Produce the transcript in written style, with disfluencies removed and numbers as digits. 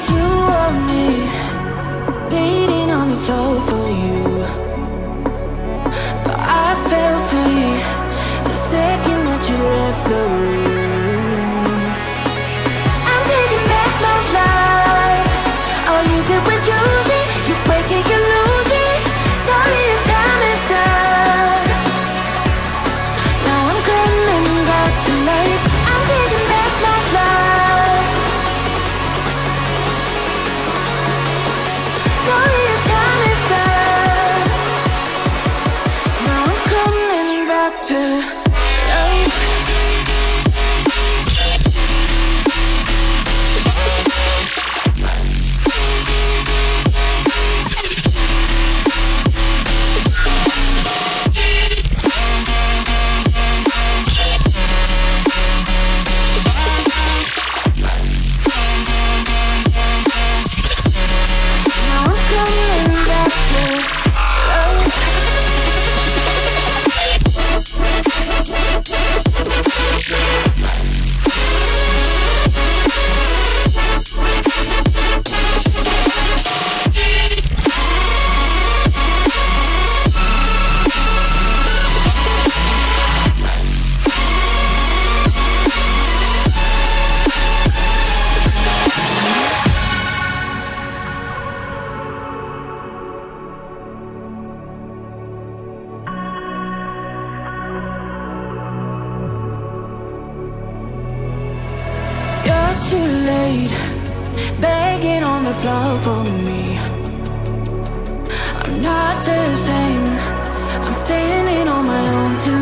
You want me bleeding on the floor for you, but I fell free the second that you left the room. I'm taking back my life. All you did was use it. You break it, you lose it. Sorry, your time is up. Now I'm coming back to life. I'm taking back my life. Sorry, your time is up. Now I'm coming back to life. Too late, begging on the floor for me. I'm not the same. I'm standing on my own too.